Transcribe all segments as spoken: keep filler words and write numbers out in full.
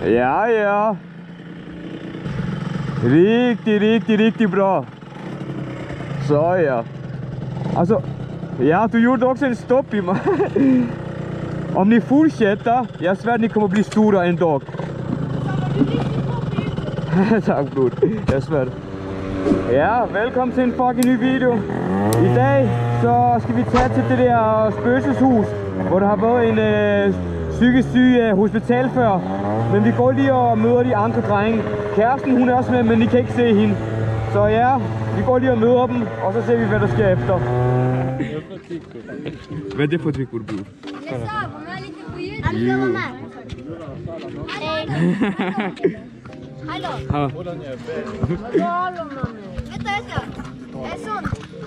Ja, ja. Rigtig, rigtig, rigtig bra. Så ja. Alltså, ja, du gjorde också en stopp i mig. Om ni fortsätter, jag svär ni kommer bli stora en dag. Tak, bror. Jeg svær. Ja, velkommen til en fucking ny video. I dag så skal vi tage til det der spøgelseshus, hvor der har været en øh, psykisk syg øh, hospital før. Men vi går lige og møder de andre drenge. Kæresten hun er også med, men I kan ikke se hende. Så ja, vi går lige og møder dem, og så ser vi hvad der sker efter. Hvad er det for trikkur, bror? Hallo. Ha. Hallo, mamma. Vänta, vänta. Eh, sån.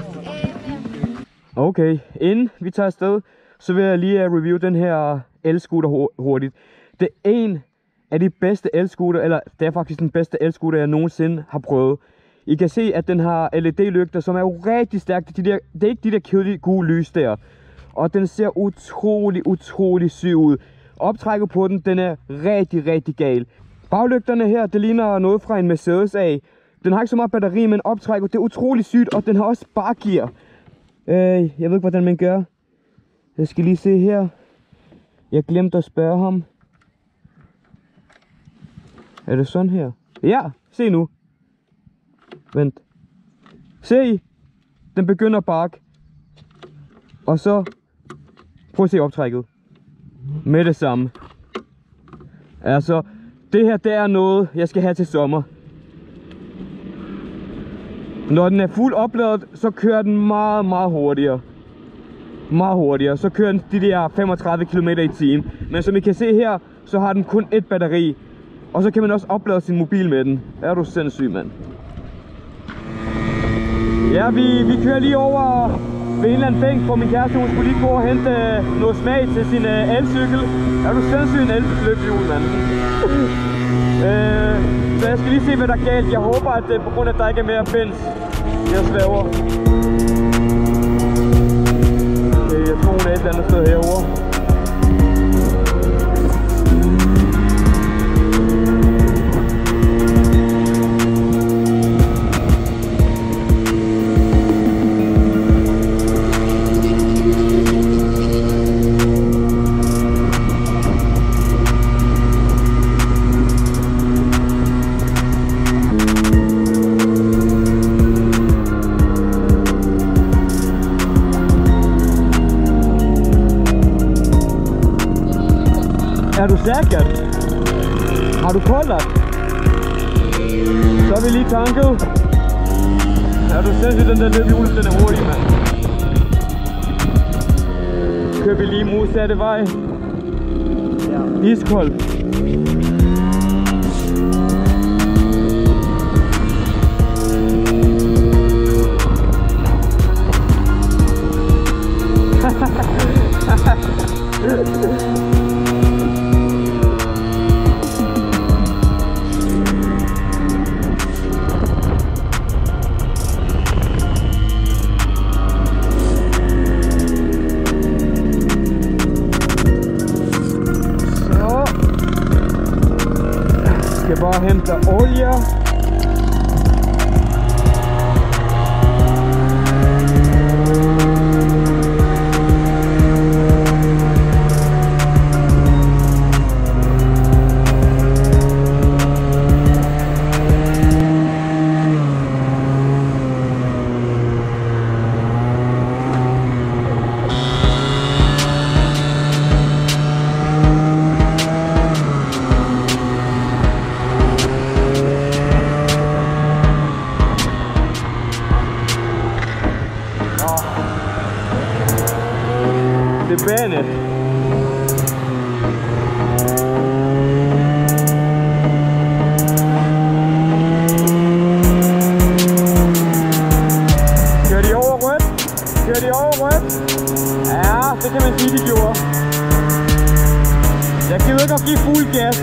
Eh, Okay, inden vi tager afsted, så vil jeg lige review den her elscooter hurtigt. Det er en af de bedste elscooter, eller det er faktisk den bedste elscooter, jeg nogensinde har prøvet. I kan se, at den har L E D-lygter, som er jo rigtig stærke. De der, det er ikke de der kedelige gule lys der. Og den ser utrolig, utrolig syg ud. Optrækket på den, den er rigtig, rigtig gal. Baglygterne her, det ligner noget fra en Mercedes A. Den har ikke så meget batteri, men optrækket, det er utrolig sygt, og den har også bakgear. Øh, jeg ved ikke, hvordan man gør. Jeg skal lige se her. Jeg glemte at spørge ham. Er det sådan her? Ja, se nu. Vent. Se I? Den begynder at bakke. Og så prøv at se optrækket. Med det samme. Altså, det her det er noget, jeg skal have til sommer. Når den er fuld opladet, så kører den meget, meget hurtigere. Meget hurtigere. Så kører den de der femogtredive kilometer i timen. Men som I kan se her, så har den kun et batteri. Og så kan man også oplade sin mobil med den. Er du sindssyg, mand? Ja, vi, vi kører lige over ved en eller anden bænk, hvor min kæreste hun skulle lige gå og hente noget smag til sin uh, elcykel. Er du sindssyg en elløbehjul, mand? øh, så jeg skal lige se, hvad der er galt. Jeg håber, at det er på grund af, at der ikke er mere bens. Jeg svæver. Okay, jeg tror, hun er et eller andet sted herovre. Er du sikker? Har du koldt? Så er vi lige tanket. Er du sindssygt, den der løbehjul, den er hurtig, mand. Kører vi lige modsatte vej. Ja. Iskold. Jeg skal bare hente olie. Det er banet. Kører de over rødt? Kører de over rødt? Ja, det kan man sige, de gjorde. Jeg gider ikke at give fuld gas.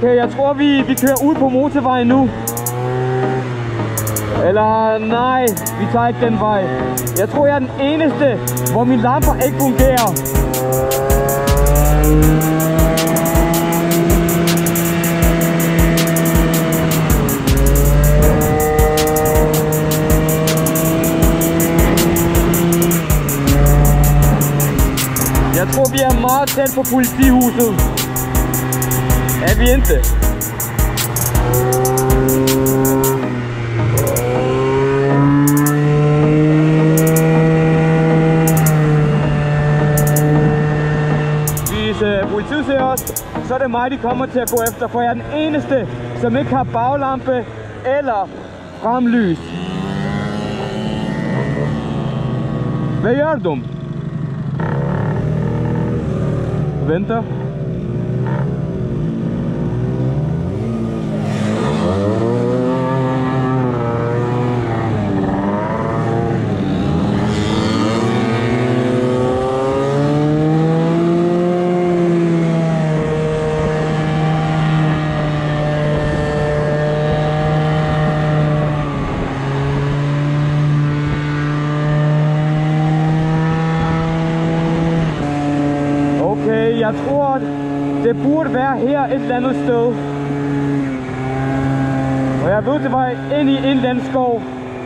Okay, jeg tror vi, vi kører ud på motorvejen nu. Eller nej, vi tager ikke den vej. Jeg tror jeg er den eneste, hvor mine lamper ikke fungerer. Jeg tror vi er meget tæt på politihuset. Er vi ikke? Politiet ser os, så er det mig, de kommer til at gå efter, for jeg er den eneste, som ikke har baglampe eller fremlys. Hvad gør du? Venter. Jeg tror, det burde være her et eller andet sted. Og jeg ved, det var ind i en eller anden skov.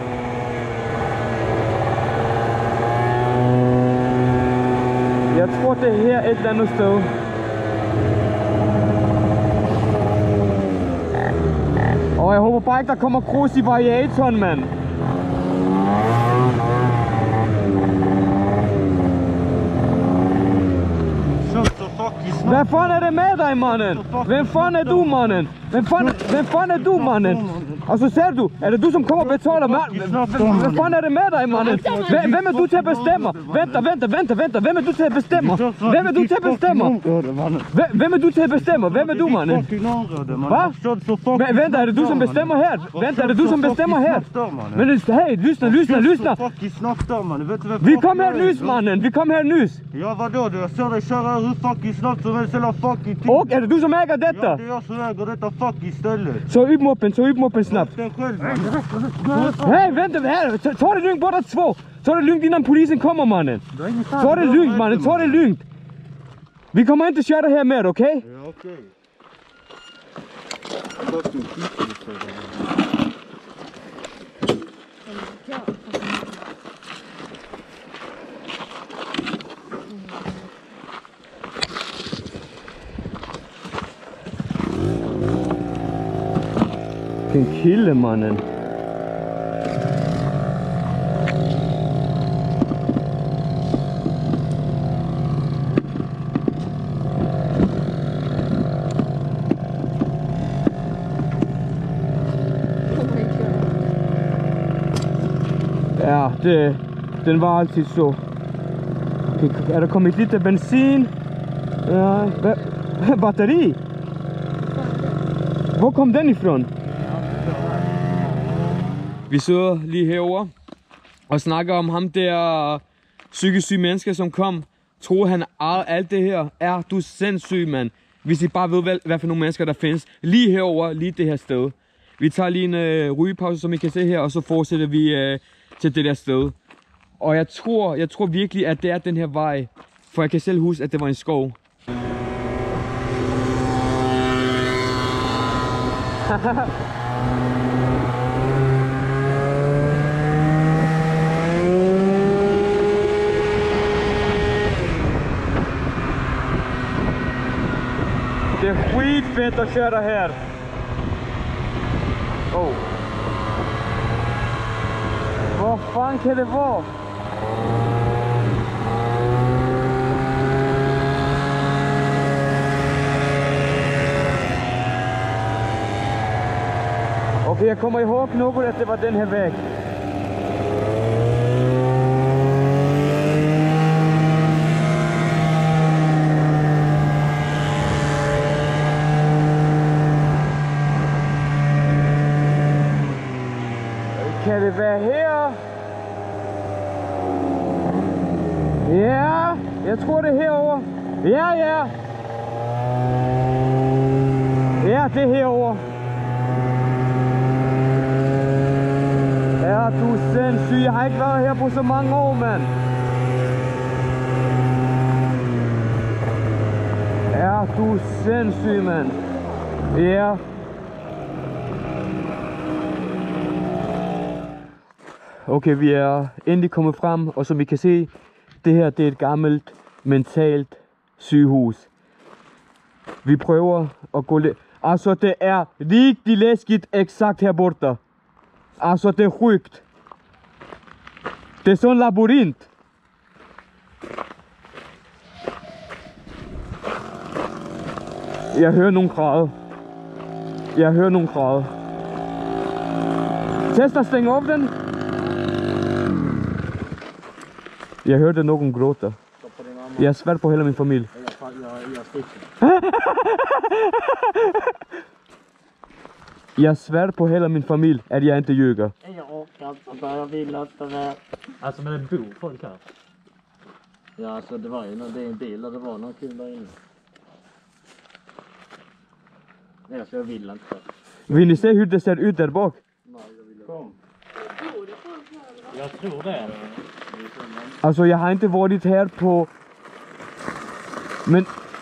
Jeg tror, det er her et eller andet sted. Og jeg håber bare ikke, der kommer grus i variatoren, mand. Hvad fanden er det med dig, mannen? Hvem fanden er du, mannen? Hvem fanden, hvem fanden er du, mannen? Og så ser du, er det du, som kommer og betaler mand? Hvad fanden er det med dig, mannen? Hvem er du til at bestemme? Venter, venter, venter, venter. Hvem er du til at bestemme? Hvem er du til at bestemme? Hvem er du til at bestemme? Hvem er du, mannen? Hvad? Venter, er det du, som bestemmer her? Venter, er det du, som bestemmer her? Men hey, lysner, lysner, lysner. Vi kom her nys, mannen. Vi kom her nys. Ja, vadå? Jag ser dig köra hur fucking snabbt som helst hela fucking tiden. Och är det du som äger detta? Ja, det är jag som äger detta fucking ställe. Så upp moppen, så upp moppen snabbt. Den själv. Hej, vänta här. Ta det lugnt båda två. Ta det lugnt innan polisen kommer, mannen. Ta det lugnt, mannen. Ta det lugnt. Vi kommer inte köra här mer, okej? Okay? Ja, okej. Vilken kille, mannen. Ja, det, den var alltid så. Okay, er der kommet lite bensin? Ja, batteri? Hvor kom den ifrån? Vi sidder lige herovre og snakker om ham der psykisk syge mennesker, som kom. Tror han ejer alt det her? Er du sindssyg, mand? Hvis I bare ved, hvad, hvad for nogle mennesker der findes. Lige herover, lige det her sted. Vi tager lige en øh, rygepause, som I kan se her, og så fortsætter vi øh, til det der sted. Og jeg tror, jeg tror virkelig, at det er den her vej. For jeg kan selv huske, at det var en skov. Det er skitfedt at køre her. Oh. Hvor fanden kan det være? Okay, jeg kommer ihåg noget, at det var den her væg. Kan det være her? Ja, jeg tror det er herovre. Ja, ja. Ja, det er herovre. Er du sindssyg? Jeg har ikke været her på så mange år, mand. Er du sindssyg, mand? Ja. Okay, vi er endelig kommet frem, og som I kan se, det her det er et gammelt mentalt sygehus. Vi prøver at gå lidt. Altså, det er rigtig læskigt exakt her borte. Altså, det er sjukt. Det er sådan en labyrint. Jeg hører nogle græde. Jeg hører nogle græde. Test at stænge op den. Jeg hørte nogen gråte. Jeg er svært på hele min familie. Jag svär på hela min familj att jag inte ljuger. Jag orkar inte, jag vill inte mer. Alltså men det bor folk här? Ja, alltså det var ju någon, det är en bil och det var någon kul där inne. Nej, så jag vill inte. Vill ni se hur det ser ut där bak? Nej, jag vill inte. Kom. Jag tror det. Alltså jag har inte varit här på... Men...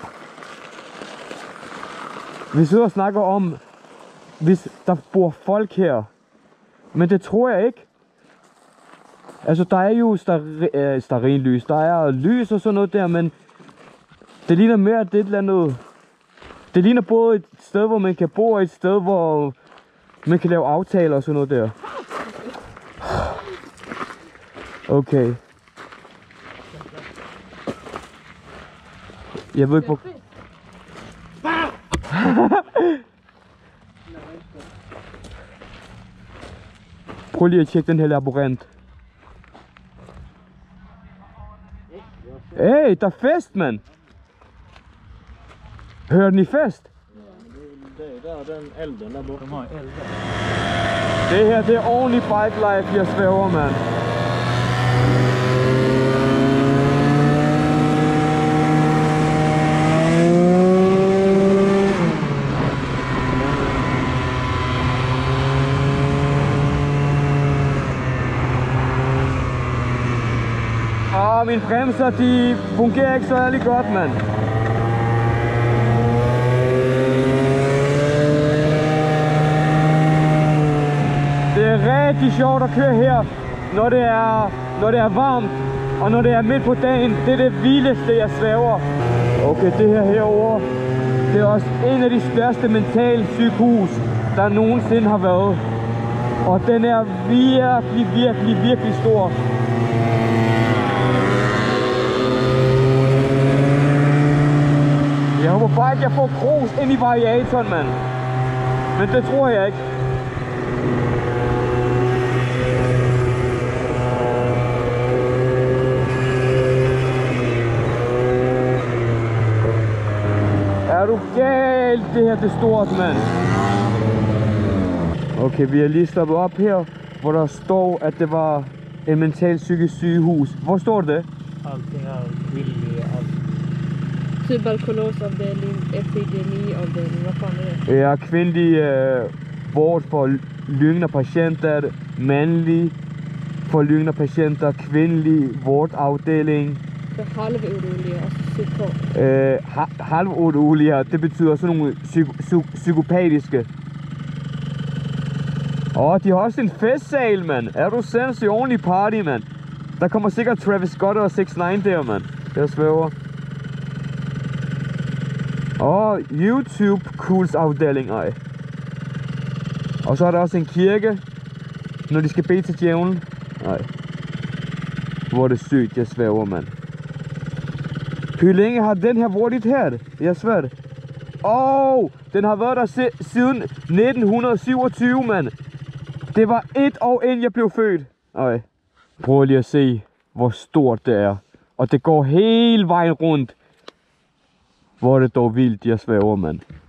Vi sidder og snakker om, hvis der bor folk her. Men det tror jeg ikke. Altså der er jo stearinlys, der er lys og sådan noget der, men det ligner mere, at det er et eller andet... Det ligner både et sted, hvor man kan bo, og et sted, hvor man kan lave aftaler og sådan noget der. Okay. Jeg ved ikke hvor... Prøv lige at tjekke den her labyrint. Hey, der er fest, mand! Hører den i fest? Det är där den elden där borta. De har elden. Det her, det er ordentlig bike life, jeg svæver, mand. Ah, mine bremser, de fungerer ikke så ærligt godt, mand. Det er rigtig sjovt at køre her, når det er, når det er varmt, og når det er midt på dagen. Det er det vildeste, jeg svæver. Okay, det her herovre, det er også en af de største mentale sygehus, der nogensinde har været. Og den er virkelig, virkelig, virkelig stor. Jeg håber bare ikke, jeg får grus ind i variatoren, mand. Men det tror jeg ikke. Er du galt? Det her det er stort, mand. Okay, vi har lige stoppet op her, hvor der står, at det var en mentalt psykisk sygehus. Hvor står det? Allting är villig, allt. Tuberkulosavdelning, epidemiavdelning, vad fan är det? Ja, kvindelig øh, vård for lyngende patienter, mandlig for lyngende patienter, kvindelig vårdafdeling. För halvoroliga, alltså psykot. Øh, ha halvoroliga, det betyder sådan nogle psyk psyk psykopatiske. Åh, oh, de har også en festsal, mand. Er du sindssygt ordentlig party, mand? Der kommer sikkert Travis Scott og seks nine der, mand. Jeg svæver. Åh, oh, YouTube Cools afdeling, ej. Og så er der også en kirke, når de skal bede til djævlen. Nej. Hvor er det sygt, jeg svæver, mand. Hvor længe har den her været her? Jeg svær det. Åh, oh, den har været der si siden nitten syvogtyve, mand. Det var et år inden jeg blev født. Ej. Prøv lige at se, hvor stort det er. Og det går hele vejen rundt. Hvor er det dog vildt, jeg svæver, mand.